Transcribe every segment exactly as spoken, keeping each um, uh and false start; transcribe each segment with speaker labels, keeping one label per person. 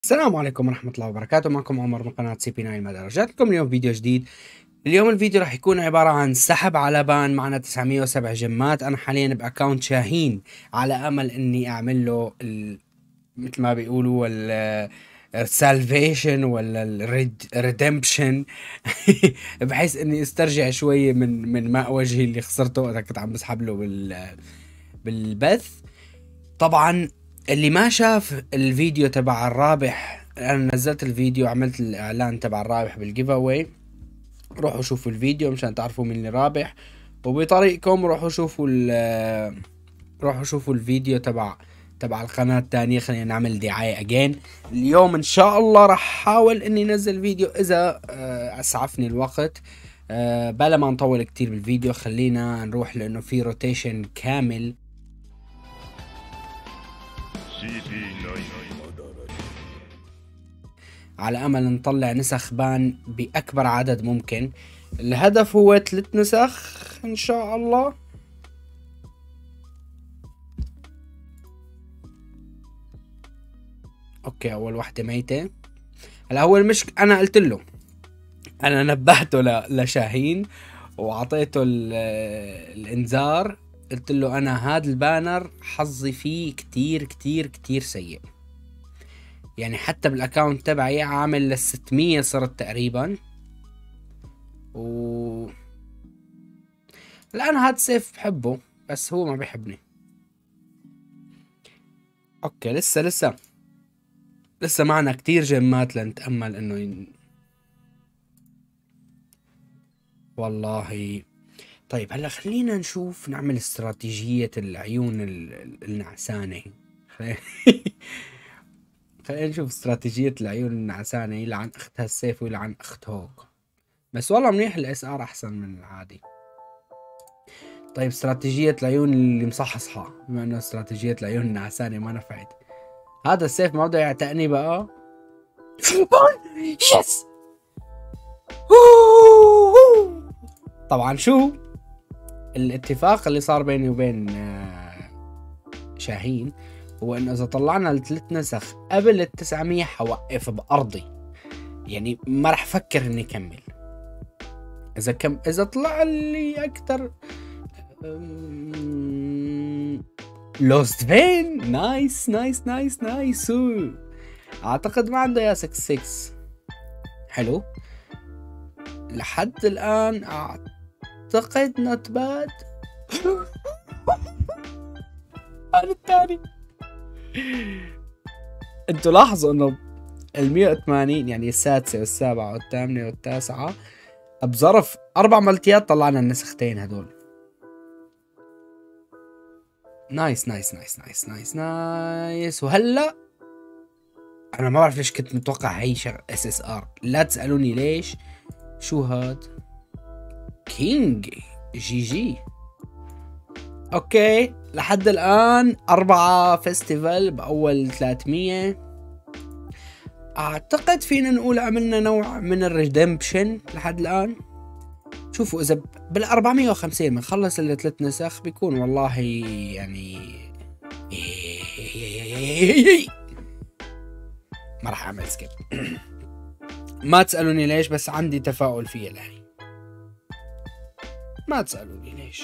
Speaker 1: السلام عليكم ورحمة الله وبركاته. معكم عمر من قناة سي بي تسعة مدى. رجعت لكم اليوم فيديو جديد. اليوم الفيديو راح يكون عبارة عن سحب على بان معنا تسعمية وسبعة جيمات. أنا حاليا بأكاونت شاهين على أمل إني أعمل له ال... مثل ما بيقولوا ال السالفيشن ولا الريدمبشن بحيث إني استرجع شوية من من ماء وجهي اللي خسرته أنا كنت عم بسحب له بال بالبث. طبعا اللي ما شاف الفيديو تبع الرابح، انا نزلت الفيديو عملت الاعلان تبع الرابح بالجيف اواي، روحوا شوفوا الفيديو مشان تعرفوا مين اللي رابح، وبطريقكم روحوا شوفوا روحوا شوفوا الفيديو تبع تبع القناة الثانية. خلينا نعمل دعاية اجين. اليوم ان شاء الله راح احاول اني انزل فيديو اذا اسعفني الوقت. أه بلا ما نطول كتير بالفيديو خلينا نروح لانه في روتيشن كامل على امل نطلع نسخ بان باكبر عدد ممكن. الهدف هو ثلاث نسخ ان شاء الله. اوكي اول واحدة ميتة. هلا هو المش انا قلت له، انا نبهته ل... لشاهين واعطيته ال... الانذار. قلت له انا هذا البانر حظي فيه كتير كتير كتير سيء، يعني حتى بالاكاونت تبعي عامل لل ستمية صرت تقريبا. و الان هاد سيف بحبه بس هو ما بيحبني. اوكي لسه لسه لسه معنا كتير جيمات لنتأمل انه ين... والله. طيب هلا خلينا نشوف نعمل استراتيجية العيون النعسانة. خلينا نشوف استراتيجية العيون النعسانة، يلعن اختها السيف ويلعن اخت هوك. بس والله منيح الاس ار احسن من العادي. طيب استراتيجية العيون اللي مصحصحة، بما انه استراتيجية العيون النعسانة ما نفعت. هذا السيف ما بده يعتقني بقى. يس. طبعا شو الاتفاق اللي صار بيني وبين شاهين هو انه اذا طلعنا الثلاث نسخ قبل التسعمية حوقف بارضي، يعني ما رح افكر اني اكمل. اذا كم اذا طلع لي اكثر لوست فين. نايس نايس نايس نايس. اعتقد ما عنده يا ستة ستة. حلو لحد الان اعتقد نوت باد. هذا الثاني. انتوا لاحظوا انه ال مية وثمانين يعني السادسة والسابعة والثامنة والتاسعة بظرف اربع ملتيات طلعنا النسختين هدول. نايس نايس نايس نايس نايس نايس. وهلا انا ما بعرف ليش كنت متوقع هي شغل اس اس ار، لا تسألوني ليش. شو هاد؟ كينج جي جي. اوكي لحد الان اربعة فيستيفال باول ثلاثمية. اعتقد فينا نقول عملنا نوع من الريدمبشن لحد الان. شوفوا اذا بال اربعمية وخمسين بنخلص الثلاث نسخ بيكون والله يعني ما راح اعمل سكيب. ما تسألوني ليش بس عندي تفاؤل فيها لهي. ما تسألوني ليش.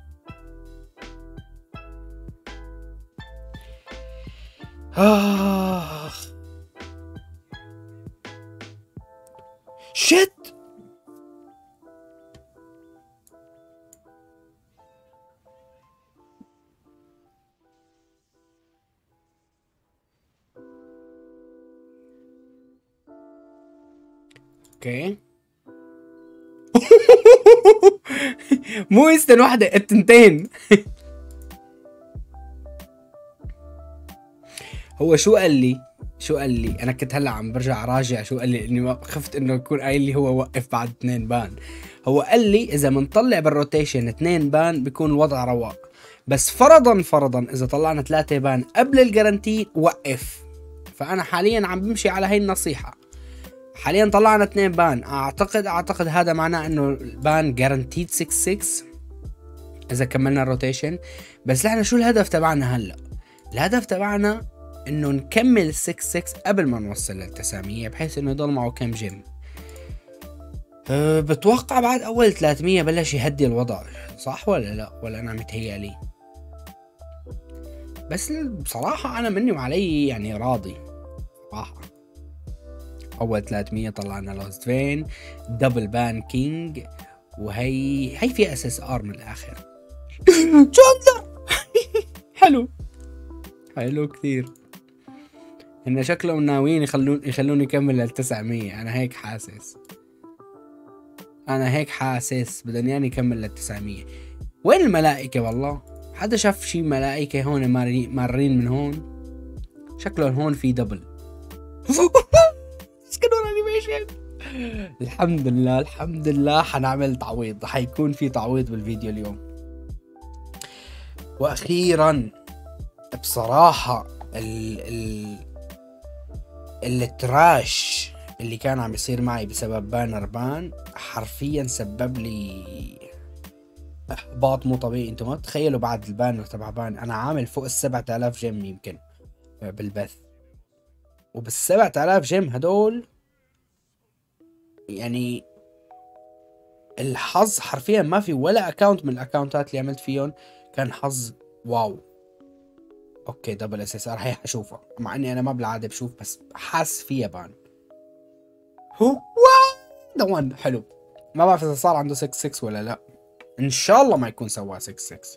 Speaker 1: آخ شت. اوكي مو استن واحدة التنتين. هو شو قال لي شو قال لي انا كنت هلا عم برجع راجع شو قال لي، اني خفت انه يكون قايل لي هو وقف بعد اثنين بان. هو قال لي اذا منطلع بالروتيشن اثنين بان بيكون الوضع رواق، بس فرضا فرضا اذا طلعنا ثلاثة بان قبل الجارنتي وقف. فانا حاليا عم بمشي على هاي النصيحة. حاليا طلعنا اثنين بان، اعتقد اعتقد هذا معناه انه البان جارنتيد ستة ستة اذا كملنا الروتيشن. بس نحن شو الهدف تبعنا هلا؟ الهدف تبعنا انه نكمل ستة ستة قبل ما نوصل لل تسعمية، بحيث انه يضل معه كم جيم. أه بتوقع بعد اول ثلاثمية بلش يهدي الوضع، صح ولا لا؟ ولا انا متهيألي؟ بس بصراحة انا مني وعلي يعني راضي صراحة. اول ثلاثمية طلعنا لوست فين، دبل بان كينج، وهي هي في اس اس ار من الاخر. تشاندلر حلو حلو كثير. هن شكلهم ناويين يخلون يخلوني اكمل لل تسعمية، انا هيك حاسس. انا هيك حاسس بدهم يعني يكمل لل تسعمية. وين الملائكة والله؟ حدا شاف شي ملائكة هون مارين من هون؟ شكلهم هون في دبل. سكنون انيميشن. الحمد لله الحمد لله حنعمل تعويض، حيكون في تعويض بالفيديو اليوم. واخيرا بصراحة ال ال التراش اللي كان عم يصير معي بسبب بانر بان حرفيا سبب لي احباط مو طبيعي. انتم ما تتخيلوا بعد البانر تبع بان انا عامل فوق السبعة آلاف جيم يمكن بالبث، وبالسبعة آلاف جيم هدول يعني الحظ حرفيا ما في ولا اكاونت من الاكاونتات اللي عملت فيهم كان حظ واو. اوكي دبل اس اس ار هي حشوفها، مع اني انا ما بالعاده بشوف بس حاس فيها بان. هو ذا وان حلو. ما بعرف اذا صار عنده ستة ستة ولا لا، ان شاء الله ما يكون سواه ستة ستة.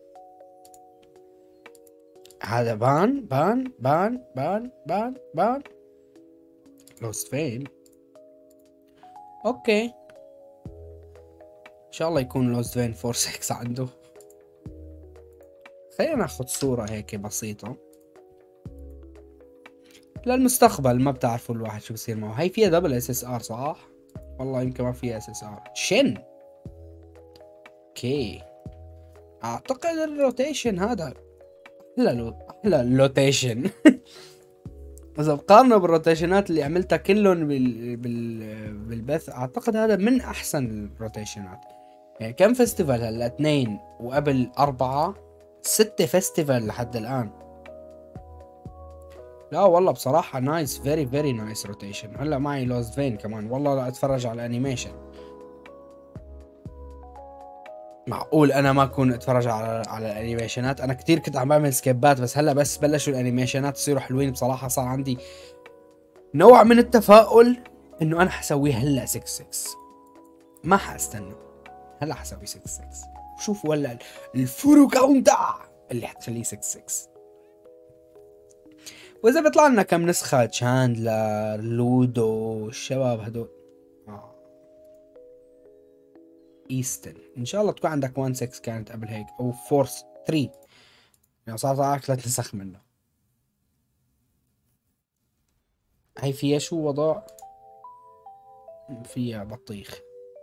Speaker 1: هذا بان بان بان بان بان بان لوست فين. اوكي ان شاء الله يكون لوست فين أربعة ستة عنده. خلينا ناخذ صورة هيك بسيطة للمستقبل، ما بتعرفوا الواحد شو بصير معه. هي فيها دبل اس اس ار صح؟ والله يمكن ما فيها اس اس ار. شن اوكي اعتقد الروتيشن هذا احلى لو احلى اللوتيشن. اذا بقارنه بالروتيشنات اللي عملتها كلهم بال... بال... بالبث اعتقد هذا من احسن الروتيشنات. يعني كم فيستيفال هلا؟ اثنين، وقبل اربعة ستة فيستيفال لحد الان. لا والله بصراحة نايس، فيري فيري نايس روتيشن. هلا معي لوست فين كمان، والله لا اتفرج على الانيميشن. معقول انا ما اكون اتفرج على على الانيميشنات؟ انا كثير كنت عم بعمل سكيبات، بس هلا بس بلشوا الانيميشنات يصيروا حلوين بصراحة صار عندي نوع من التفاؤل انه انا حسويه هلا ستة ستة، ما حاستنى، هلا حسوي ستة ستة. شوفوا هلا الفورو كاونتا اللي حتخليه ستة ستة. واذا بيطلع لنا كم نسخة تشاندلر لودو الشباب هدول آه. ايستن ان شاء الله تكون عندك واحد ستة كانت قبل هيك، او فورس ثلاثة يعني صار معك ثلاث نسخ منه. هي فيها شو وضع؟ فيها بطيخ.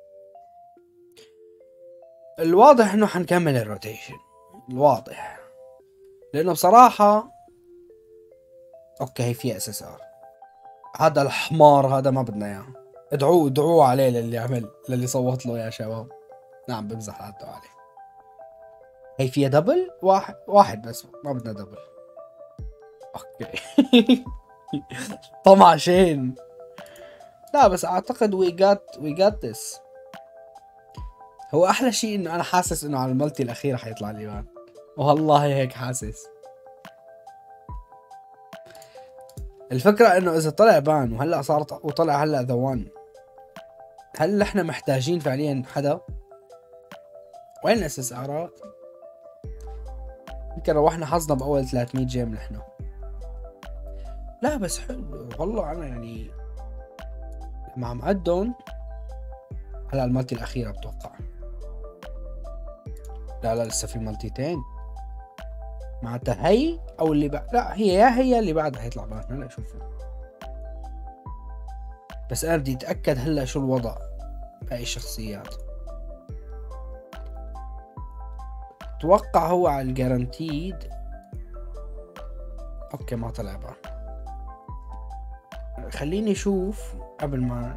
Speaker 1: الواضح انه حنكمل الروتيشن، الواضح، لانه بصراحة اوكي هي فيها اس اس ار. هذا الحمار هذا ما بدنا اياه، ادعوه ادعوه عليه للي عمل للي صوت له يا شباب. نعم بمزح لا تدعوا عليه. هي فيها دبل واحد واحد بس ما بدنا دبل. اوكي طمع شين. لا بس اعتقد وي جات وي جات ذس. هو احلى شيء انه انا حاسس انه على الملتي الاخير حيطلع لي بان، والله هيك حاسس. الفكرة انه اذا طلع بان وهلا صار وطلع هلا ذا وان، هل احنا محتاجين فعليا حدا؟ وين الاس اس ارات؟ يمكن روحنا حظنا باول ثلاثمية جيم نحن. لا بس حلو والله. انا يعني لما عم عدهم هلا المالتي الاخيرة بتوقع. لا لا لسه في مالتيتين معناتها هي او اللي بعد. لا هي يا هي اللي بعدها حيطلع بان. هلا شوفوا بس انا بدي اتاكد هلا شو الوضع باقي الشخصيات. اتوقع هو على الجارانتيد. اوكي ما طلع بان. خليني اشوف قبل ما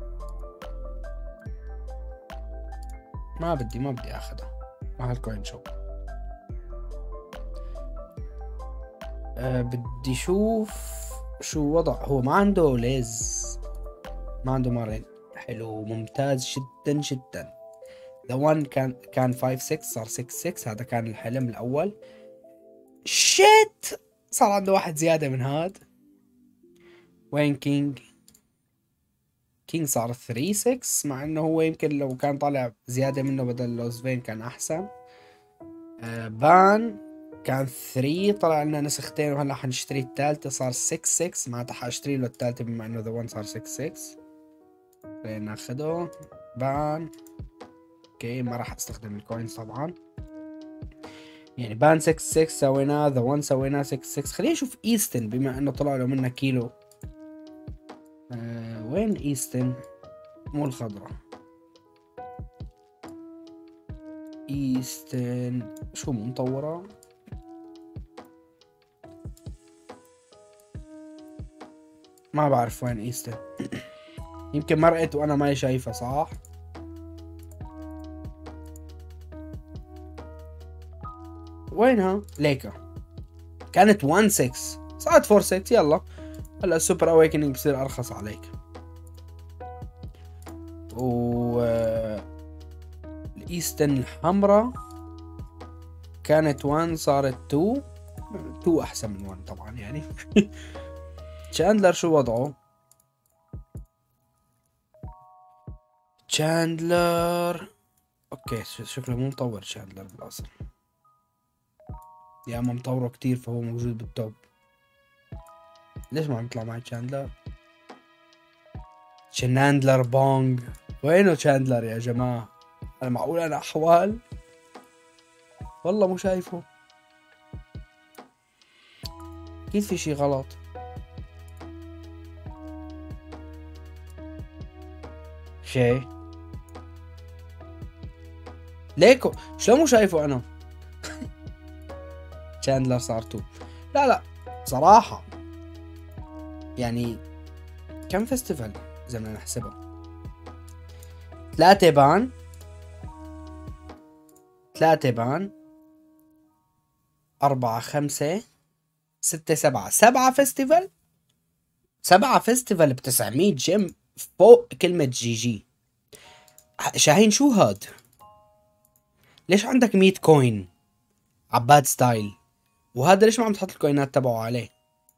Speaker 1: ما بدي ما بدي اخذها مع الكوين شوب. أه بدي شوف شو وضع. هو ما عنده ليز، ما عنده مارين. حلو ممتاز جدا جدا. ذا وان كان كان خمسة ستة صار ستة ستة، هذا كان الحلم الاول. شيت صار عنده واحد زيادة من هاد. وين كينج؟ كينج صار ثلاثة ستة، مع انه هو يمكن لو كان طالع زيادة منه بدل لوزفين كان احسن. آه بان كان ثلاثة، طلع لنا نسختين وهلا حنشتري الثالثة صار ستة ستة، معناتها حاشتري له الثالثة بما انه ذا وان صار ستة ستة. خلينا ناخده بان. اوكي ما راح استخدم الكوينز طبعا. يعني بان ستة ستة سويناه، ذا وان سويناه ستة ستة. خلينا نشوف ايستن بما انه طلع له منه كيلو. آه وين ايستن؟ مو الخضرة. ايستن شو مو مطورة؟ ما بعرف وين ايستن. يمكن مرقت وانا ما شايفها صح. وينها؟ ليكا كانت واحد ستة صارت أربعة ستة. يلا هلا السوبر اويكنينج بصير ارخص عليك. و الايستن الحمراء كانت واحد صارت اتنين. اتنين احسن من واحد طبعا يعني. تشاندلر شو وضعه؟ تشاندلر اوكي شكله مو مطور تشاندلر بالاصل، يا اما مطوره كتير فهو موجود بالتوب. ليش ما عم يطلع معي تشاندلر؟ تشاندلر بونج. وينه تشاندلر يا جماعة؟ انا معقول انا احوال؟ والله مو شايفه. اكيد في شي غلط. شي ليكو شلون مو شايفه انا؟ تشاندلر صار تو. لا لا صراحة يعني كم فيستيفال اذا بدنا نحسبها؟ ثلاثة بان، ثلاثة بان، أربعة خمسة، ستة سبعة، سبعة فيستيفال. سبعة فيستيفال بتسعمية جيم فوق كلمة جي جي. شاهين شو هاد؟ ليش عندك مية كوين عباد ستايل وهذا ليش ما عم تحط الكوينات تبعه عليه؟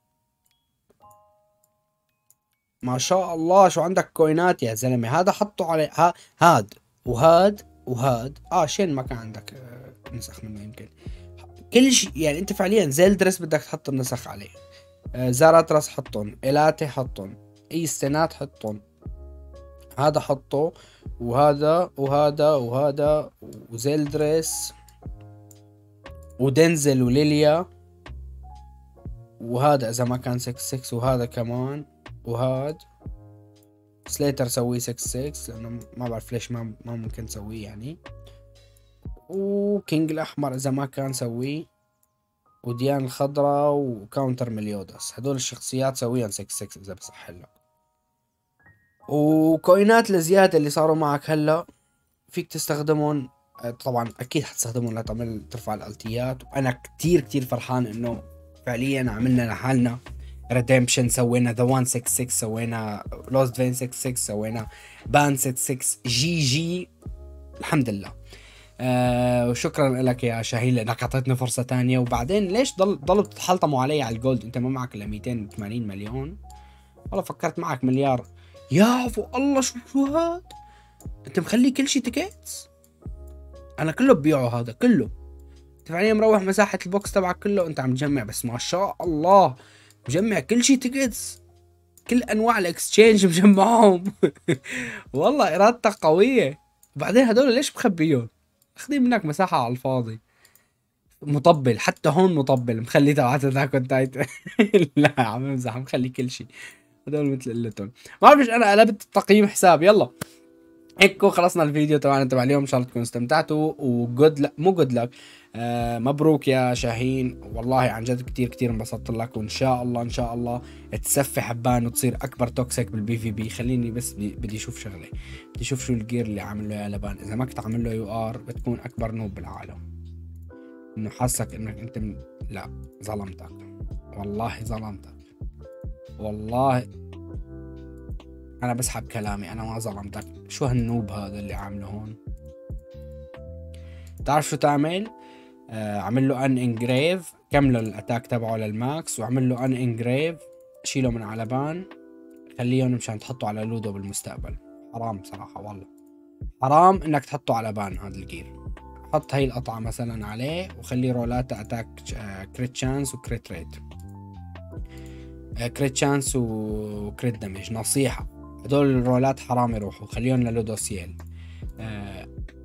Speaker 1: ما شاء الله شو عندك كوينات يا زلمة. هذا حطه عليه. ها هاد وهاد وهاد. اه شين ما كان عندك آه نسخ منه يمكن. كل شيء يعني انت فعليا زي الدرس بدك تحط النسخ عليه. آه زاراتراس حطهم، إلاتي حطهم، ايستنات حطهم، هذا حطه وهذا وهذا وهذا وزيلدريس ودنزل وليليا وهذا اذا ما كان ستة ستة وهذا كمان وهاد سليتر سويه ستة ستة لانه ما بعرف ليش ما ما ممكن تسويه يعني. وكينج الاحمر اذا ما كان سويه، وديان الخضراء وكاونتر مليودس. هدول الشخصيات سويهم ستة ستة اذا بصح لك. وكوينات الزيادة اللي صاروا معك هلا فيك تستخدمهم. طبعا اكيد حتستخدمهم لتعمل ترفع الالتيات. وانا كتير كتير فرحان انه فعليا عملنا لحالنا ريديمبشن. سوينا ذا وان ستة ستة، سوينا لوست فين ستة ستة، سوينا بان ستة ستة جي جي. الحمد لله. آه وشكرا لك يا شاهين لانك اعطيتني فرصة تانية. وبعدين ليش ضل ضلوا تتحلطموا علي على الجولد؟ انت ما معك الا مئتين وثمانين مليون. والله فكرت معك مليار. يا عفو الله شو شو هاد؟ انت مخلي كل شي تيكتس؟ انا كله ببيعه هذا كله. انت فعليا مروح مساحة البوكس تبعك كله انت عم تجمع. بس ما شاء الله مجمع كل شي تيكتس، كل انواع الاكسشينج مجمعهم. والله ارادتك قوية. وبعدين هدول ليش مخبيهم؟ اخذين منك مساحة على الفاضي. مطبل حتى هون مطبل مخلي تبعت ذاك تايتن. لا يا عم امزح، مخلي كل شيء. هدول مثل قلتهم. ما بعرف انا قلبت تقييم حساب. يلا هيك خلصنا الفيديو تبعنا تبع اليوم. ان شاء الله تكونوا استمتعتوا. وجود لك مو جود لك آه مبروك يا شاهين. والله عن جد كتير كتير انبسطت لك. وان شاء الله ان شاء الله تسفح بان وتصير اكبر توكسيك بالبي في بي. خليني بس بدي اشوف شغله. بدي اشوف شو الجير اللي عامل له يا لبان. اذا ما كنت عامل له يو ار بتكون اكبر نوب بالعالم. انه حاسك انك انت م... لا ظلمتك. والله ظلمتك، والله انا بسحب كلامي، انا ما ظلمتك. شو هالنوب هذا اللي عامله هون؟ تعرف شو تعمل؟ آه عمل له ان انجريف، كملوا الاتاك تبعه للماكس وعمل له ان انجريف، شيله من على بان، خليهم مشان تحطه على لودو بالمستقبل. حرام صراحة والله، حرام انك تحطه على بان هذا الجير. حط هاي القطعة مثلا عليه وخلي رولات اتاك آه كريت شانس وكريت ريت، آه كريت شانس وكريت دمج. نصيحة، هدول الرولات حرام يروحوا، خليهم للودوسيال. آه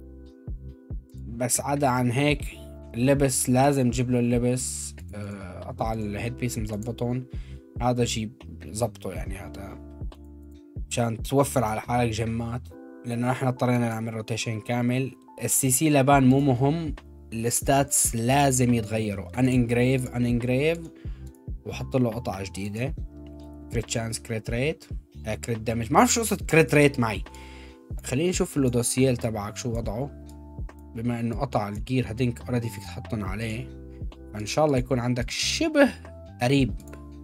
Speaker 1: بس عدا عن هيك اللبس لازم تجيب له اللبس، آه قطع الهيد بيس مزبطون، هذا جيب زبطه يعني، هذا مشان توفر على حالك جمات، لانه احنا اضطرينا نعمل روتيشن كامل. السي سي لبان مو مهم، الستاتس لازم يتغيروا. ان انجريف ان انجريف وحط له قطعة جديدة، كريت شانس كريت ريت آه كريت دامج. ما بعرف شو قصة كريت ريت معي. خليني نشوف اللودوسيال تبعك شو وضعه، بما انه قطع الجير هدينك اوريدي فيك تحطن عليه، فان شاء الله يكون عندك شبه قريب.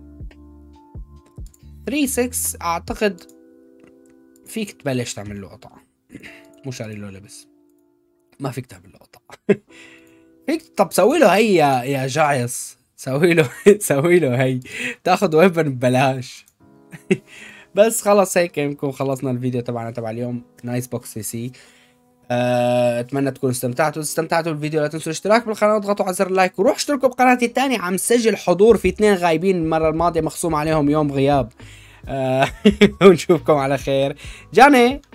Speaker 1: ثلاثة ستة اعتقد فيك تبلش تعمل له قطعة. مو شاري له لبس، ما فيك تعمل له قطعة. فيك طب سوي له هي يا يا جايص، سوي له سوي له هي، تاخذ ويبن ببلاش. بس خلص هيك نكون خلصنا الفيديو تبعنا تبع اليوم، نايس بوكس سي سي. أه، اتمنى تكونوا استمتعتوا استمتعتوا بالفيديو. لا تنسوا الاشتراك بالقناه وتضغطوا على زر اللايك، وروح اشتركوا بقناتي الثانيه، عم سجل حضور في اثنين غايبين المره الماضيه مخصوم عليهم يوم غياب. أه ونشوفكم على خير. جاني.